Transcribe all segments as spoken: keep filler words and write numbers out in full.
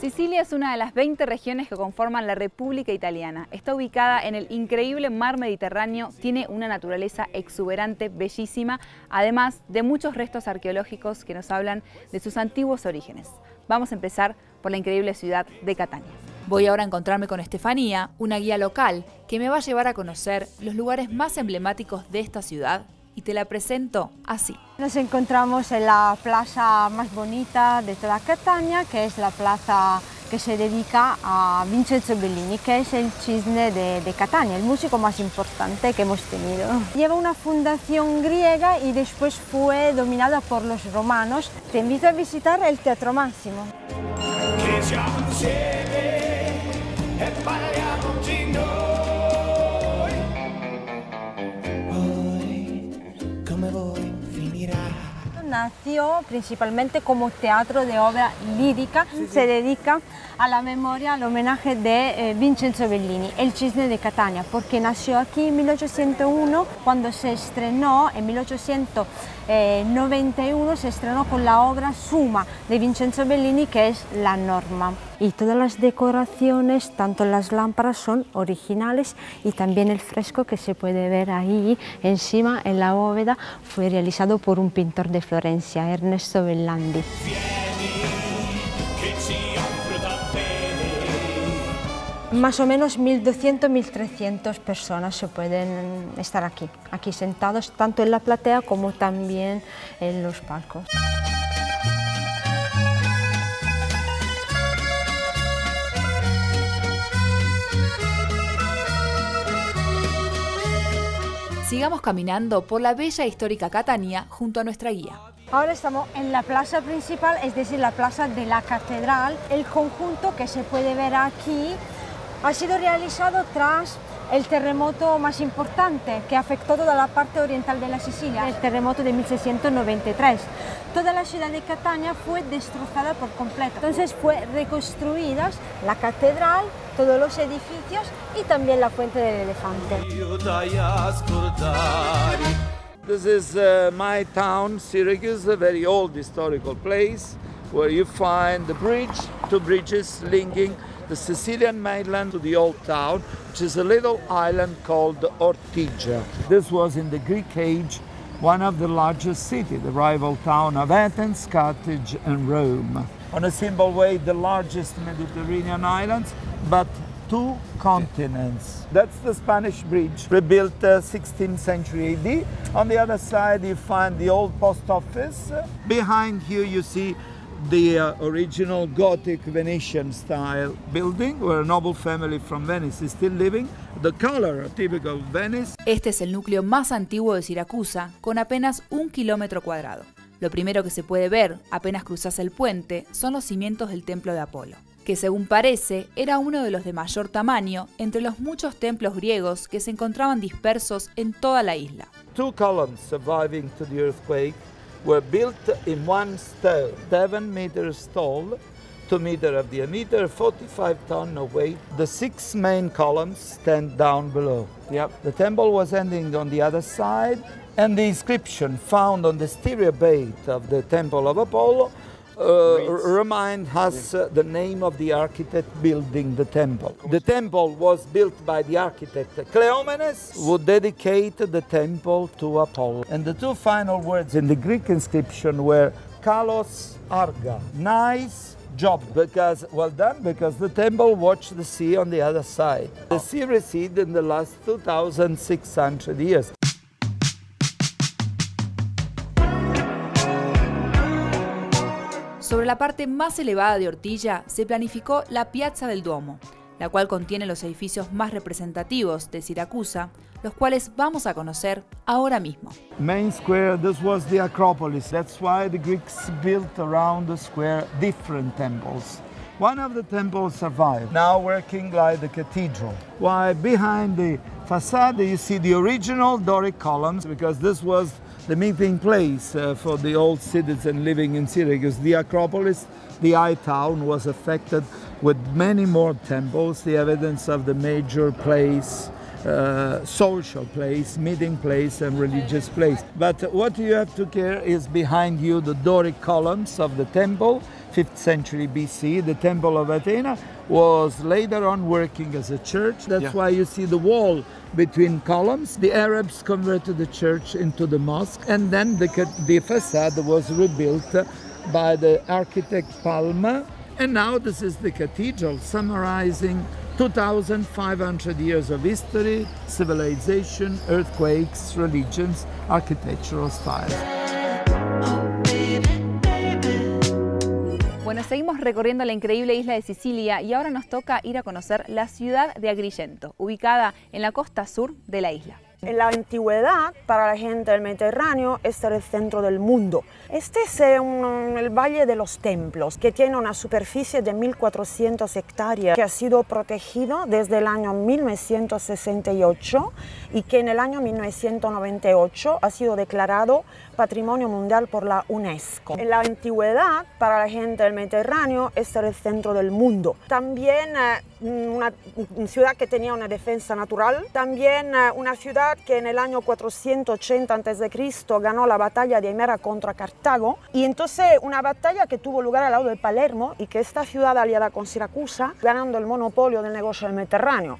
Sicilia es una de las veinte regiones que conforman la República Italiana. Está ubicada en el increíble mar Mediterráneo, tiene una naturaleza exuberante, bellísima, además de muchos restos arqueológicos que nos hablan de sus antiguos orígenes. Vamos a empezar por la increíble ciudad de Catania. Voy ahora a encontrarme con Estefanía, una guía local, que me va a llevar a conocer los lugares más emblemáticos de esta ciudad. Y te la presento así. Nos encontramos en la plaza más bonita de toda Catania, que es la plaza que se dedica a Vincenzo Bellini, que es el cisne de, de Catania, el músico más importante que hemos tenido. Lleva una fundación griega y después fue dominada por los romanos. Te invito a visitar el Teatro Massimo. Nació principalmente como teatro de obra lírica, sí, sí. Se dedica a la memoria, al homenaje de eh, Vincenzo Bellini, el cisne de Catania, porque nació aquí en mil ochocientos uno, cuando se estrenó en mil ochocientos noventa y uno, se estrenó con la obra Suma de Vincenzo Bellini, que es La Norma. Y todas las decoraciones, tanto las lámparas, son originales, y también el fresco que se puede ver ahí encima en la bóveda fue realizado por un pintor de Florencia, Ernesto Bellandi. Más o menos mil doscientas a mil trescientas personas se pueden estar aquí, aquí sentados, tanto en la platea como también en los palcos. Sigamos caminando por la bella e histórica Catania junto a nuestra guía. Ahora estamos en la plaza principal, es decir, la plaza de la catedral. El conjunto que se puede ver aquí ha sido realizado tras el terremoto más importante que afectó toda la parte oriental de la Sicilia, el terremoto de mil seiscientos noventa y tres. Toda la ciudad de Catania fue destrozada por completo. Entonces fue reconstruida la catedral, todos los edificios y también la fuente del elefante. This is uh, my town, Syracuse, a very old historical place where you find the bridge, two bridges linking the Sicilian mainland to the old town, which is a little island called Ortigia. This was in the Greek age one of the largest cities, the rival town of Athens, Carthage and Rome. On a simple way, the largest Mediterranean islands, but two continents. That's the Spanish bridge, rebuilt uh, sixteenth century A D. On the other side, you find the old post office. Behind here, you see the uh, original Gothic Venetian style building where a noble family from Venice is still living. The color typical of Venice. Este es el núcleo más antiguo de Siracusa, con apenas un kilómetro cuadrado. Lo primero que se puede ver, apenas cruzas el puente, son los cimientos del templo de Apolo, que según parece era uno de los de mayor tamaño entre los muchos templos griegos que se encontraban dispersos en toda la isla. Two columns surviving to the earthquake were built in one stone, seven meters tall, two meters of diameter, forty-five tons of weight. The six main columns stand down below. Yep. The temple was ending on the other side, and the inscription found on the exterior base of the temple of Apollo Uh, remind us uh, the name of the architect building the temple. The temple was built by the architect Cleomenes, who dedicated the temple to Apollo. And the two final words in the Greek inscription were Kalos Arga, nice job, because, well done, because the temple watched the sea on the other side. The sea receded in the last two thousand six hundred years. Sobre la parte más elevada de Ortigia se planificó la Piazza del Duomo, la cual contiene los edificios más representativos de Siracusa, los cuales vamos a conocer ahora mismo. Main square, this was the Acropolis. That's why the Greeks built around the square different temples. One of the temples survived, now working like the cathedral. While behind the facade you see the original Doric columns, because this was the meeting place uh, for the old citizens living in Syracuse. The Acropolis, the high town, was affected with many more temples, the evidence of the major place, uh, social place, meeting place and religious place. But what you have to care is behind you the Doric columns of the temple, fifth century B C. The Temple of Athena was later on working as a church. That's yeah. why you see the wall between columns. The Arabs converted the church into the mosque, and then the, the facade was rebuilt by the architect Palma. And now this is the cathedral, summarizing two thousand five hundred years of history, civilization, earthquakes, religions, architectural styles. Bueno, seguimos recorriendo la increíble isla de Sicilia y ahora nos toca ir a conocer la ciudad de Agrigento, ubicada en la costa sur de la isla. En la antigüedad, para la gente del Mediterráneo, este era el centro del mundo. Este es un, el Valle de los Templos, que tiene una superficie de mil cuatrocientas hectáreas, que ha sido protegido desde el año mil novecientos sesenta y ocho y que en el año mil novecientos noventa y ocho ha sido declarado Patrimonio Mundial por la UNESCO. En la antigüedad, para la gente del Mediterráneo, este era el centro del mundo. También eh, una, una ciudad que tenía una defensa natural, también eh, una ciudad que en el año cuatrocientos ochenta antes de Cristo ganó la batalla de Himera contra Cartago, y entonces una batalla que tuvo lugar al lado de Palermo y que esta ciudad aliada con Siracusa, ganando el monopolio del negocio del Mediterráneo.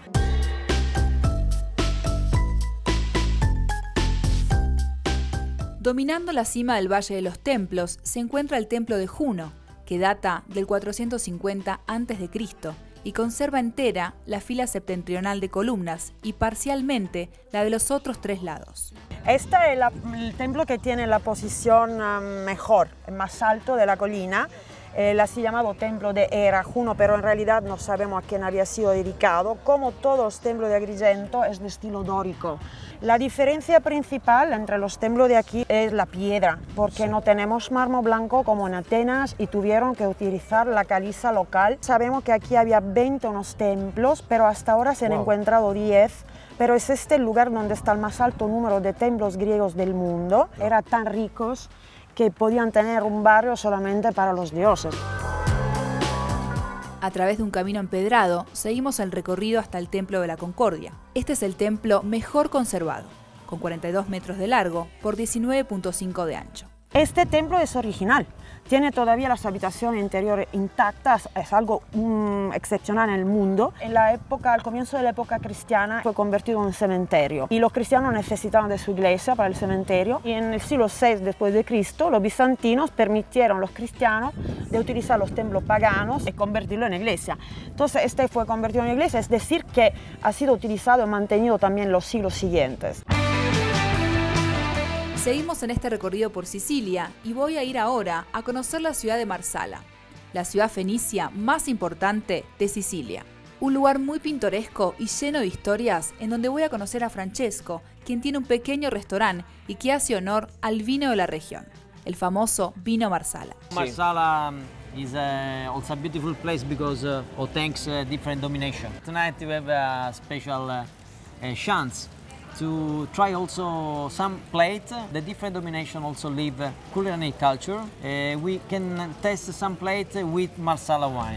Dominando la cima del Valle de los Templos se encuentra el Templo de Juno, que data del cuatrocientos cincuenta antes de Cristo y conserva entera la fila septentrional de columnas y parcialmente la de los otros tres lados. Este es la, el templo que tiene la posición um, mejor, el más alto de la colina. Eh, la así llamado Templo de Hera, Juno, pero en realidad no sabemos a quién había sido dedicado. Como todos los templos de Agrigento, es de estilo dórico. La diferencia principal entre los templos de aquí es la piedra, porque no tenemos mármol blanco como en Atenas y tuvieron que utilizar la caliza local. Sabemos que aquí había veintiuno templos, pero hasta ahora se han wow. encontrado diez. Pero es este el lugar donde está el más alto número de templos griegos del mundo. Eran tan ricos que podían tener un barrio solamente para los dioses. A través de un camino empedrado, seguimos el recorrido hasta el Templo de la Concordia. Este es el templo mejor conservado, con cuarenta y dos metros de largo por diecinueve punto cinco de ancho. Este templo es original, tiene todavía las habitaciones interiores intactas, es algo um, excepcional en el mundo. En la época, al comienzo de la época cristiana, fue convertido en un cementerio y los cristianos necesitaban de su iglesia para el cementerio. Y en el siglo seis después de Cristo, los bizantinos permitieron a los cristianos de utilizar los templos paganos y convertirlo en iglesia. Entonces, este fue convertido en iglesia, es decir, que ha sido utilizado y mantenido también en los siglos siguientes. Seguimos en este recorrido por Sicilia y voy a ir ahora a conocer la ciudad de Marsala, la ciudad fenicia más importante de Sicilia. Un lugar muy pintoresco y lleno de historias en donde voy a conocer a Francesco, quien tiene un pequeño restaurante y que hace honor al vino de la región, el famoso vino Marsala. Marsala is uh, also a beautiful place because uh, of thanks uh, different domination. Tonight we have a special uh, uh, chance to try also some plate. The different domination also live uh, culinary culture. Uh, we can test some plate with Marsala wine.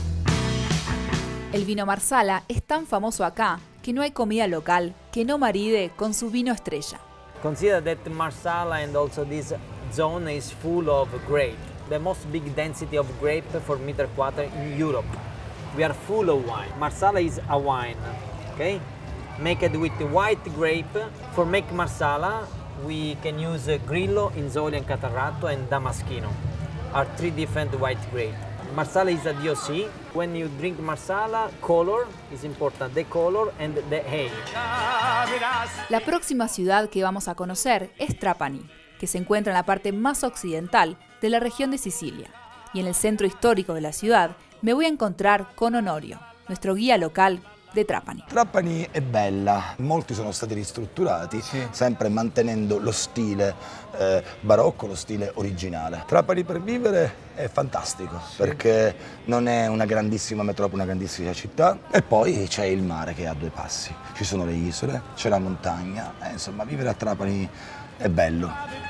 El vino Marsala es tan famoso acá que no hay comida local que no maride con su vino estrella. Consider that Marsala and also this zone is full of grape. The most big density of grape for meter quarter in Europe. We are full of wine. Marsala is a wine, okay? Make it with white grape. For make Marsala, we can use Grillo, Inzoli, and Catarratto, and Damaschino. Are three different white grapes. Marsala is a D O C. When you drink Marsala, color is important. The color and the age. La próxima ciudad que vamos a conocer es Trapani, que se encuentra en la parte más occidental de la región de Sicilia. Y en el centro histórico de la ciudad me voy a encontrar con Onorio, nuestro guía local de Trapani. Trapani è bella, molti sono stati ristrutturati, sì. sempre mantenendo lo stile eh, barocco, lo stile originale. Trapani per vivere è fantastico, sì. perché non è una grandissima metropoli, una grandissima città, e poi c'è il mare che è a due passi. Ci sono le isole, c'è la montagna, eh, insomma vivere a Trapani è bello.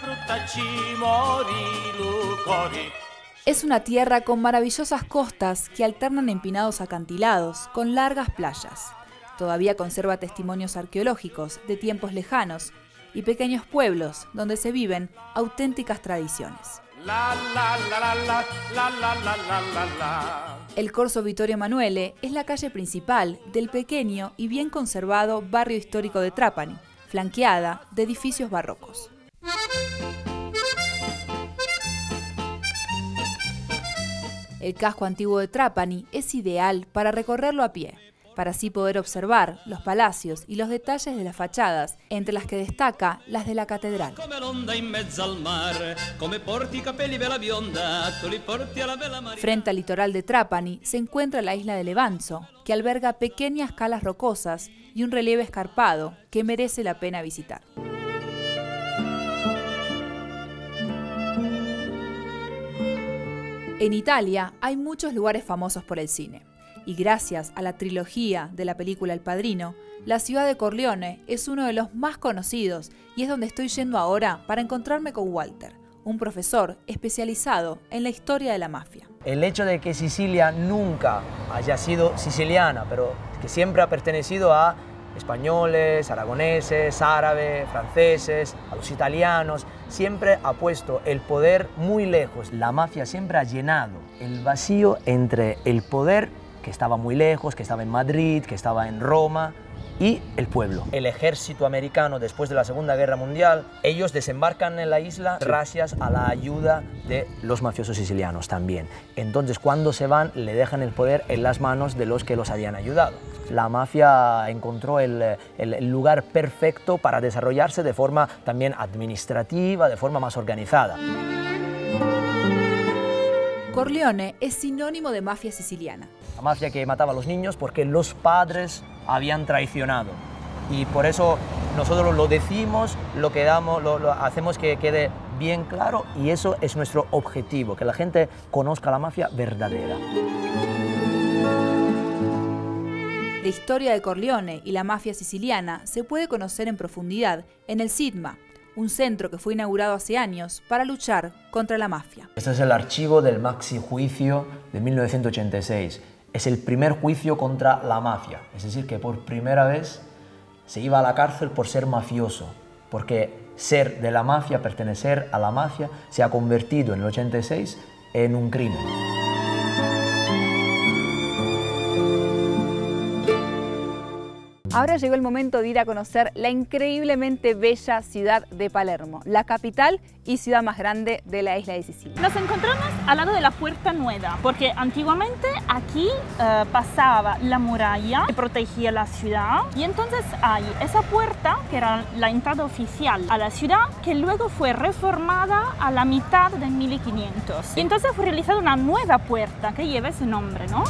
Es una tierra con maravillosas costas que alternan empinados acantilados con largas playas. Todavía conserva testimonios arqueológicos de tiempos lejanos y pequeños pueblos donde se viven auténticas tradiciones. El Corso Vittorio Emanuele es la calle principal del pequeño y bien conservado barrio histórico de Trapani, flanqueada de edificios barrocos. El casco antiguo de Trapani es ideal para recorrerlo a pie, para así poder observar los palacios y los detalles de las fachadas, entre las que destaca las de la catedral. Frente al litoral de Trapani se encuentra la isla de Levanzo, que alberga pequeñas calas rocosas y un relieve escarpado que merece la pena visitar. En Italia hay muchos lugares famosos por el cine. Y gracias a la trilogía de la película El Padrino, la ciudad de Corleone es uno de los más conocidos y es donde estoy yendo ahora para encontrarme con Walter, un profesor especializado en la historia de la mafia. El hecho de que Sicilia nunca haya sido siciliana, pero que siempre ha pertenecido a españoles, aragoneses, árabes, franceses, a los italianos, siempre ha puesto el poder muy lejos. La mafia siempre ha llenado el vacío entre el poder que estaba muy lejos, que estaba en Madrid, que estaba en Roma, y el pueblo. El ejército americano, después de la Segunda Guerra Mundial, ellos desembarcan en la isla gracias a la ayuda de los mafiosos sicilianos también. Entonces, cuando se van, le dejan el poder en las manos de los que los habían ayudado. La mafia encontró el, el, el lugar perfecto para desarrollarse de forma también administrativa, de forma más organizada. Corleone es sinónimo de mafia siciliana. La mafia que mataba a los niños porque los padres habían traicionado. Y por eso nosotros lo decimos, lo, quedamos, lo, lo hacemos que quede bien claro, y eso es nuestro objetivo, que la gente conozca la mafia verdadera. La historia de Corleone y la mafia siciliana se puede conocer en profundidad en el SITMA, un centro que fue inaugurado hace años para luchar contra la mafia. Este es el archivo del maxi juicio de mil novecientos ochenta y seis. Es el primer juicio contra la mafia, es decir, que por primera vez se iba a la cárcel por ser mafioso, porque ser de la mafia, pertenecer a la mafia, se ha convertido en el ochenta y seis en un crimen. Ahora llegó el momento de ir a conocer la increíblemente bella ciudad de Palermo, la capital y ciudad más grande de la isla de Sicilia. Nos encontramos al lado de la Puerta Nueva, porque antiguamente aquí eh, pasaba la muralla que protegía la ciudad, y entonces hay esa puerta que era la entrada oficial a la ciudad, que luego fue reformada a la mitad de mil quinientos. Y entonces fue realizada una nueva puerta que lleva ese nombre, ¿no?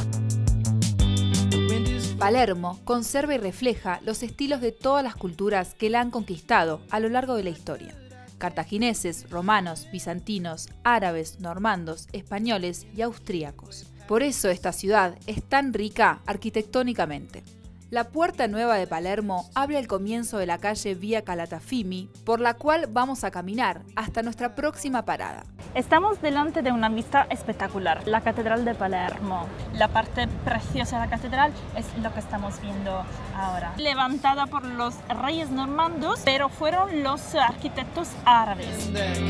Palermo conserva y refleja los estilos de todas las culturas que la han conquistado a lo largo de la historia. Cartagineses, romanos, bizantinos, árabes, normandos, españoles y austríacos. Por eso esta ciudad es tan rica arquitectónicamente. La Puerta Nueva de Palermo abre el comienzo de la calle Vía Calatafimi, por la cual vamos a caminar hasta nuestra próxima parada. Estamos delante de una vista espectacular, la Catedral de Palermo. La parte preciosa de la catedral es lo que estamos viendo ahora. Levantada por los reyes normandos, pero fueron los arquitectos árabes.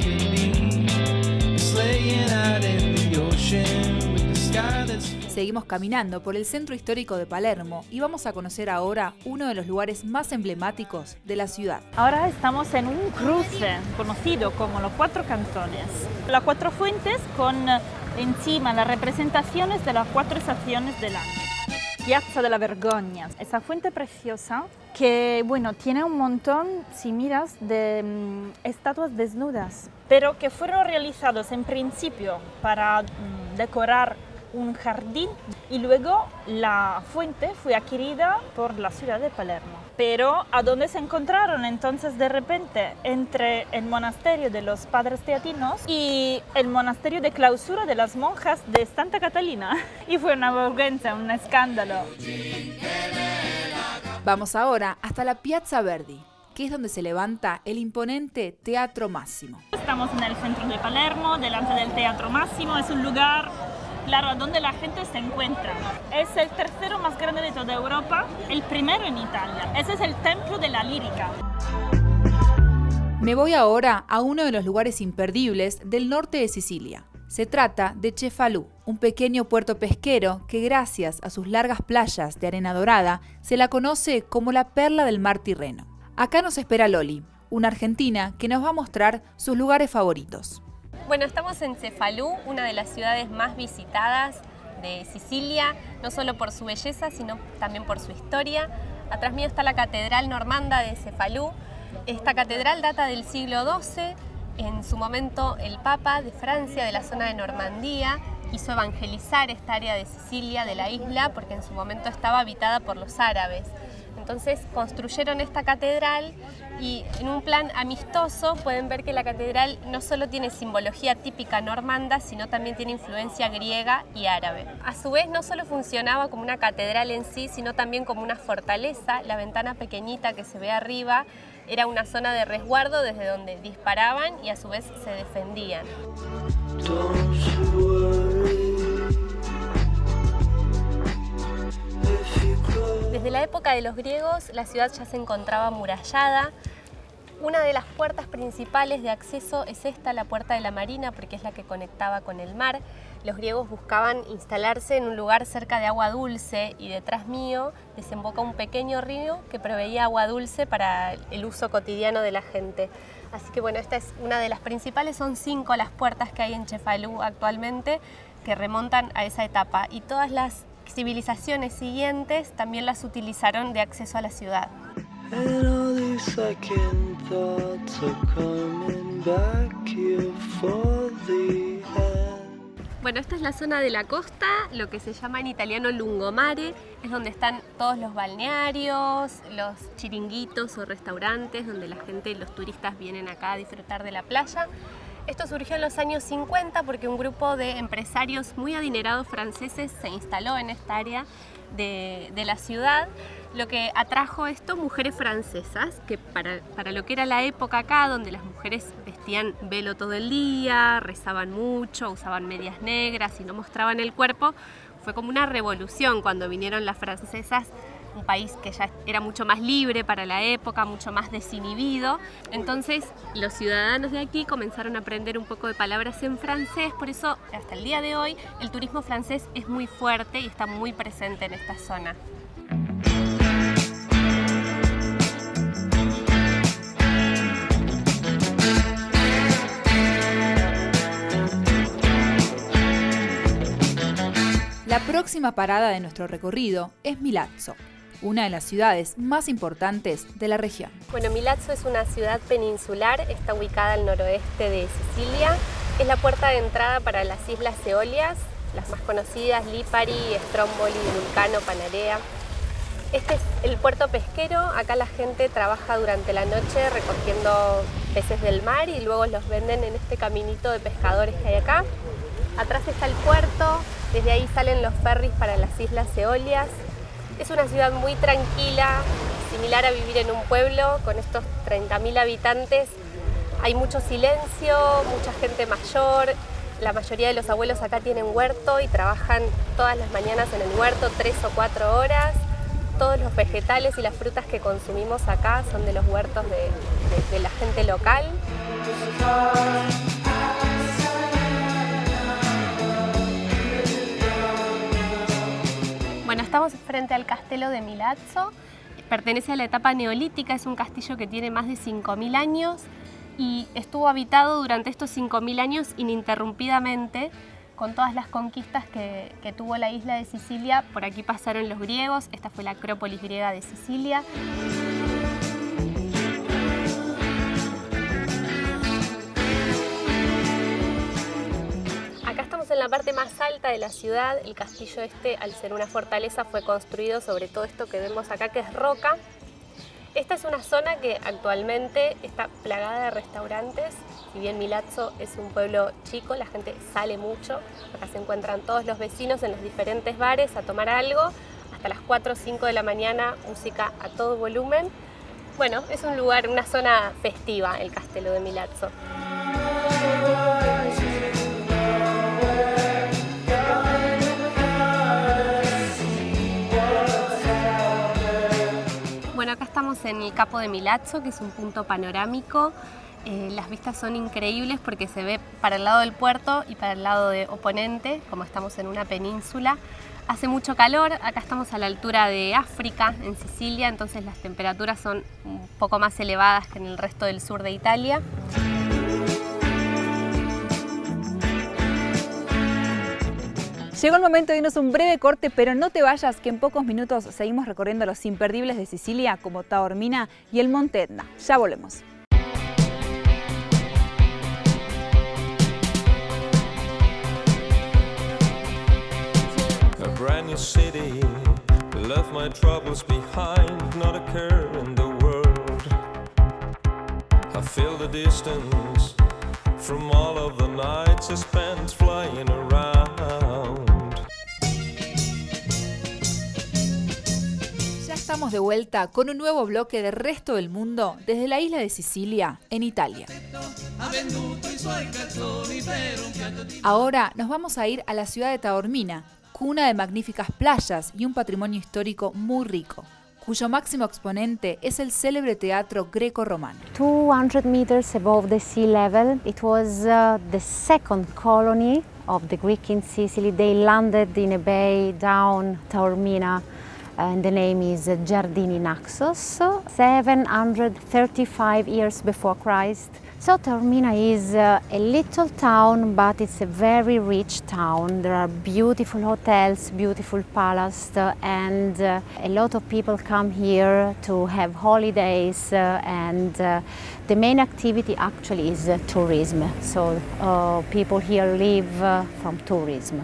Seguimos caminando por el centro histórico de Palermo y vamos a conocer ahora uno de los lugares más emblemáticos de la ciudad. Ahora estamos en un cruce conocido como los Cuatro Cantones. Las Cuatro Fuentes con encima las representaciones de las cuatro estaciones del año. Piazza della Vergogna, esa fuente preciosa que, bueno, tiene un montón, si miras, de um, estatuas desnudas, pero que fueron realizados en principio para um, decorar un jardín, y luego la fuente fue adquirida por la ciudad de Palermo. Pero ¿a dónde se encontraron entonces de repente? Entre el monasterio de los Padres Teatinos y el monasterio de clausura de las monjas de Santa Catalina. Y fue una vergüenza, un escándalo. Vamos ahora hasta la Piazza Verdi, que es donde se levanta el imponente Teatro Massimo. Estamos en el centro de Palermo, delante del Teatro Massimo. Es un lugar, claro, donde la gente se encuentra. Es el tercero más grande de toda Europa, el primero en Italia. Ese es el templo de la lírica. Me voy ahora a uno de los lugares imperdibles del norte de Sicilia. Se trata de Cefalù, un pequeño puerto pesquero que gracias a sus largas playas de arena dorada se la conoce como la perla del mar Tirreno. Acá nos espera Loli, una argentina que nos va a mostrar sus lugares favoritos. Bueno, estamos en Cefalù, una de las ciudades más visitadas de Sicilia, no solo por su belleza, sino también por su historia. Atrás mío está la Catedral Normanda de Cefalù. Esta catedral data del siglo doce. En su momento el Papa de Francia, de la zona de Normandía, quiso evangelizar esta área de Sicilia, de la isla, porque en su momento estaba habitada por los árabes. Entonces construyeron esta catedral y en un plan amistoso pueden ver que la catedral no solo tiene simbología típica normanda, sino también tiene influencia griega y árabe. A su vez no solo funcionaba como una catedral en sí, sino también como una fortaleza. La ventana pequeñita que se ve arriba era una zona de resguardo desde donde disparaban y a su vez se defendían. Desde la época de los griegos, la ciudad ya se encontraba amurallada. Una de las puertas principales de acceso es esta, la Puerta de la Marina, porque es la que conectaba con el mar. Los griegos buscaban instalarse en un lugar cerca de agua dulce y detrás mío desemboca un pequeño río que proveía agua dulce para el uso cotidiano de la gente. Así que bueno, esta es una de las principales, son cinco las puertas que hay en Cefalù actualmente que remontan a esa etapa y todas las civilizaciones siguientes también las utilizaron de acceso a la ciudad. Bueno, esta es la zona de la costa, lo que se llama en italiano lungomare, es donde están todos los balnearios, los chiringuitos o restaurantes donde la gente, los turistas vienen acá a disfrutar de la playa. Esto surgió en los años cincuenta porque un grupo de empresarios muy adinerados franceses se instaló en esta área de, de la ciudad, lo que atrajo esto mujeres francesas, que para, para lo que era la época acá, donde las mujeres vestían velo todo el día, rezaban mucho, usaban medias negras y no mostraban el cuerpo, fue como una revolución cuando vinieron las francesas, un país que ya era mucho más libre para la época, mucho más desinhibido. Entonces los ciudadanos de aquí comenzaron a aprender un poco de palabras en francés, por eso hasta el día de hoy el turismo francés es muy fuerte y está muy presente en esta zona. La próxima parada de nuestro recorrido es Milazzo, una de las ciudades más importantes de la región. Bueno, Milazzo es una ciudad peninsular, está ubicada al noroeste de Sicilia. Es la puerta de entrada para las Islas Eolias, las más conocidas, Lipari, Stromboli, Vulcano, Panarea. Este es el puerto pesquero, acá la gente trabaja durante la noche recogiendo peces del mar y luego los venden en este caminito de pescadores que hay acá. Atrás está el puerto, desde ahí salen los ferries para las Islas Eolias. Es una ciudad muy tranquila, similar a vivir en un pueblo con estos treinta mil habitantes. Hay mucho silencio, mucha gente mayor. La mayoría de los abuelos acá tienen huerto y trabajan todas las mañanas en el huerto, tres o cuatro horas. Todos los vegetales y las frutas que consumimos acá son de los huertos de, de, de la gente local. Bueno, estamos frente al Castelo de Milazzo, pertenece a la etapa neolítica, es un castillo que tiene más de cinco mil años y estuvo habitado durante estos cinco mil años ininterrumpidamente con todas las conquistas que, que tuvo la isla de Sicilia. Por aquí pasaron los griegos, esta fue la Acrópolis griega de Sicilia. En la parte más alta de la ciudad, el castillo este, al ser una fortaleza, fue construido sobre todo esto que vemos acá, que es roca. Esta es una zona que actualmente está plagada de restaurantes. Si bien Milazzo es un pueblo chico, la gente sale mucho. Acá se encuentran todos los vecinos en los diferentes bares a tomar algo. Hasta las cuatro o cinco de la mañana, música a todo volumen. Bueno, es un lugar, una zona festiva, el Castelo de Milazzo. Bueno, acá estamos en el Capo de Milazzo, que es un punto panorámico. Eh, las vistas son increíbles porque se ve para el lado del puerto y para el lado de oponente, como estamos en una península. Hace mucho calor, acá estamos a la altura de África, en Sicilia, entonces las temperaturas son un poco más elevadas que en el resto del sur de Italia. Llegó el momento de irnos un breve corte, pero no te vayas, que en pocos minutos seguimos recorriendo los imperdibles de Sicilia, como Taormina y el Monte Etna. Ya volvemos. A brand new city, left my troubles behind, not a care in the world. I feel the distance from all of the nights I spent flying around. Ya estamos de vuelta con un nuevo bloque de Resto del Mundo desde la isla de Sicilia, en Italia. Ahora nos vamos a ir a la ciudad de Taormina, cuna de magníficas playas y un patrimonio histórico muy rico, cuyo máximo exponente es el célebre teatro greco-romano. two hundred meters above the sea level, it was uh, the second colony of the Greek in Sicily. They landed in a bay down Taormina, and the name is Giardini Naxos, seven hundred thirty-five years before Christ. So Taormina is uh, a little town, but it's a very rich town. There are beautiful hotels, beautiful palaces, uh, and uh, a lot of people come here to have holidays, uh, and uh, the main activity actually is uh, tourism. So uh, people here live uh, from tourism.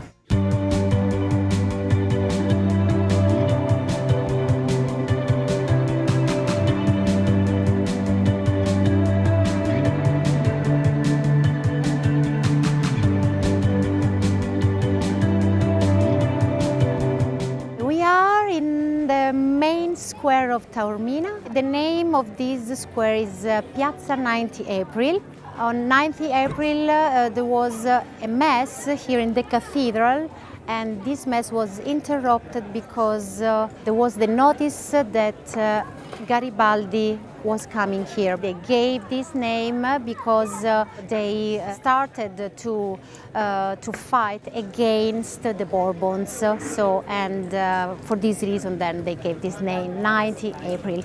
Square of Taormina. The name of this square is uh, Piazza ninth April. On ninth April uh, there was uh, a mass here in the cathedral, and this mass was interrupted because uh, there was the notice that uh, Garibaldi was coming here. They gave this name because uh, they started to uh, to fight against the Bourbons. So, and uh, for this reason, then they gave this name, ninth April.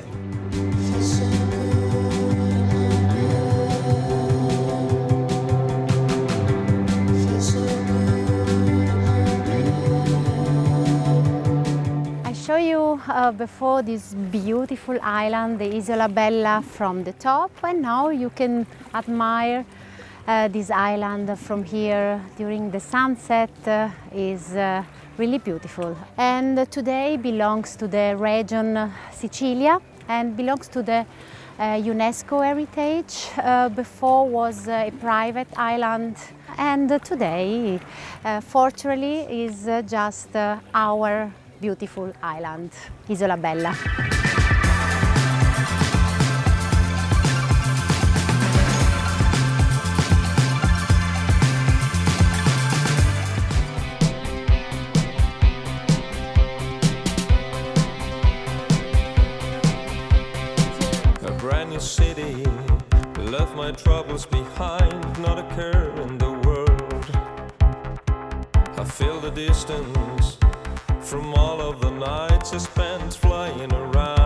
Show you uh, before this beautiful island, the Isola Bella, from the top, and now you can admire uh, this island from here during the sunset. Uh, is uh, really beautiful, and uh, today belongs to the region uh, Sicilia and belongs to the uh, UNESCO heritage. Uh, before was uh, a private island, and uh, today uh, fortunately is uh, just uh, our beautiful island, Isola Bella. A brand new city, left my troubles behind, not a care in the world. I feel the distance from all of the nights I spent flying around.